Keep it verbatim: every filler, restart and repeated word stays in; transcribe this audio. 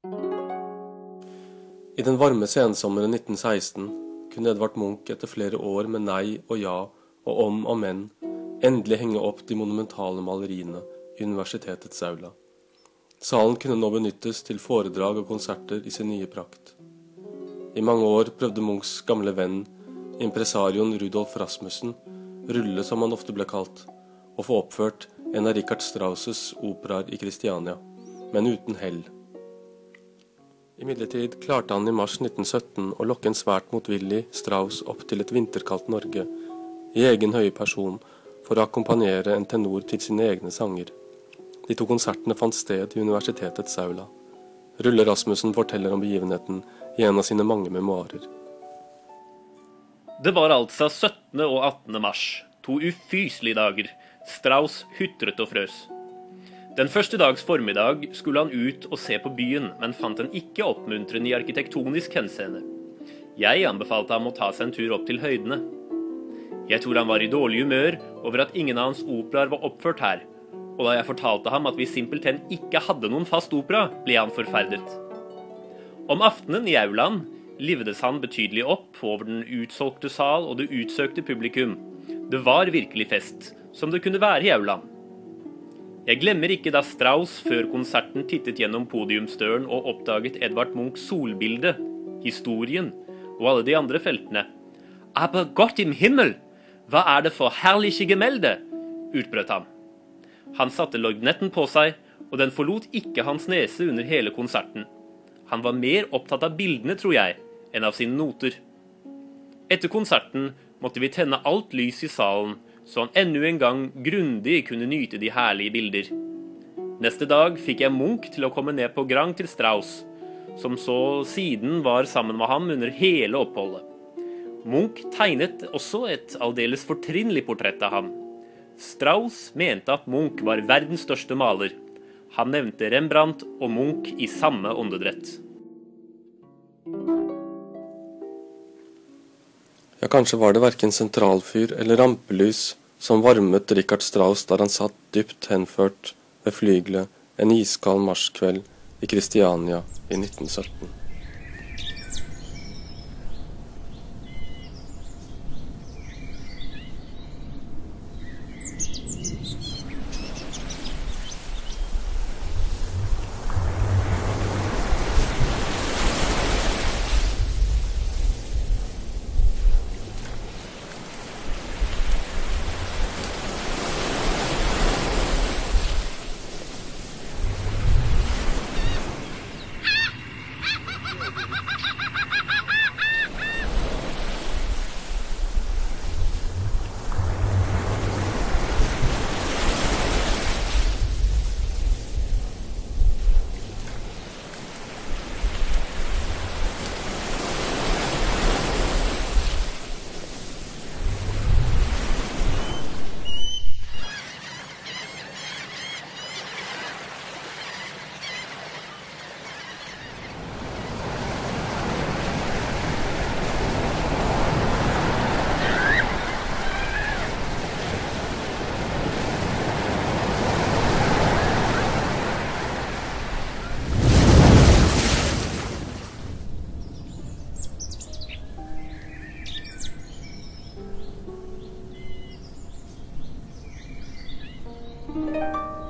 I den varme sensommeren nitten seksten kunne Edvard Munch etter flere år med nei og ja og om og men endelig henge opp de monumentale maleriene i universitetets aula. Salen kunne nå benyttes til foredrag og konserter i sin nye prakt. I mange år prøvde Munchs gamle venn, impresarioen Rudolf Rasmussen, Rulle som han ofte ble kalt, å få oppført en av Richard Strauss' operaer i Kristiania, men uten hell. Imidlertid klarte han i mars nitten sytten å lokke en svært motvillig Strauss opp til et vinterkaldt Norge, i egen høye person, for å akkompagnere en tenor til sine egne sanger. De to konsertene fant sted i universitetets aula. Rulle Rasmussen forteller om begivenheten i en av sine mange memoarer. Det var altså syttende og attende mars, to ufyselige dager. Strauss hutret og frøs. Den første dags formiddag skulle han ut og se på byen, men fant den ikke oppmuntrende i arkitektonisk henseende. Jeg anbefalte ham å ta seg en tur opp til høydene. Jeg tror han var i dårlig humør over at ingen av hans operaer var oppført her, og da jeg fortalte ham at vi simpelthen ikke hadde noen fast opera, ble han forferdet. Om aftenen i aulaen livdes han betydelig opp over den utsolgte sal og det utsøkte publikum. Det var virkelig fest, som det kunne være i aulaen. Jeg glemmer ikke da Strauss før konserten tittet gjennom podiumsdøren og oppdaget Edvard Munchs solbilde, historien og alle de andre feltene. «Aber Gott im Himmel! Hva er det for herlige gemelde?» utbrøt han. Han satte lorgnetten på seg, og den forlot ikke hans nese under hele konserten. Han var mer opptatt av bildene, tror jeg, enn av sine noter. Etter konserten måtte vi tenne alt lys i salen, så han ennå en gang grundig kunne nyte de herlige bilder. Neste dag fikk jeg Munch til å komme ned på Grand til Strauss, som så siden var sammen med ham under hele oppholdet. Munch tegnet også et aldeles fortrinnelig portrett av ham. Strauss mente at Munch var verdens største maler. Han nevnte Rembrandt og Munch i samme åndedrett. Ja, kanskje var det hverken sentralfyr eller rampelys som varmet Richard Strauss der han satt dypt henført ved flygelet en iskald marskveld i Kristiania i nitten sytten. Thank you.